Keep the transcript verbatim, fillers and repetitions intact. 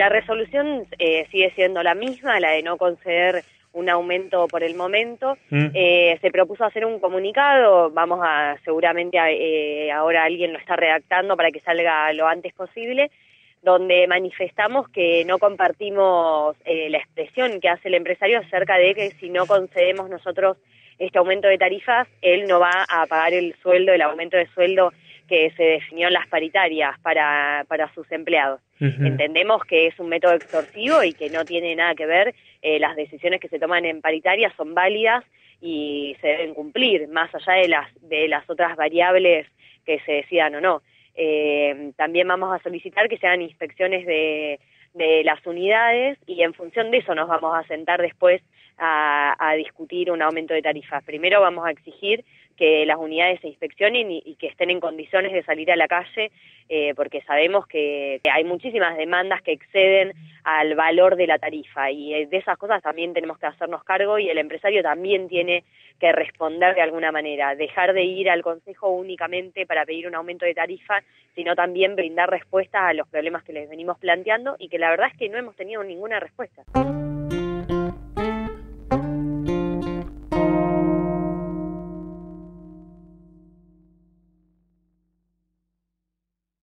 la resolución eh, sigue siendo la misma, la de no conceder un aumento por el momento. Mm. Eh, se propuso hacer un comunicado, vamos a, seguramente a, eh, ahora alguien lo está redactando para que salga lo antes posible, donde manifestamos que no compartimos eh, la expresión que hace el empresario acerca de que si no concedemos nosotros este aumento de tarifas, él no va a pagar el sueldo, el aumento de sueldo que se definió en las paritarias para, para sus empleados. Uh-huh. Entendemos que es un método extorsivo y que no tiene nada que ver, eh, las decisiones que se toman en paritarias son válidas y se deben cumplir, más allá de las, de las otras variables que se decidan o no. Eh, también vamos a solicitar que se hagan inspecciones de, de las unidades y en función de eso nos vamos a sentar después a, a discutir un aumento de tarifas. Primero vamos a exigir que las unidades se inspeccionen y, y que estén en condiciones de salir a la calle, eh, porque sabemos que, que hay muchísimas demandas que exceden al valor de la tarifa y de esas cosas también tenemos que hacernos cargo y el empresario también tiene que responder de alguna manera, dejar de ir al Consejo únicamente para pedir un aumento de tarifa, sino también brindar respuestas a los problemas que les venimos planteando y que la verdad es que no hemos tenido ninguna respuesta.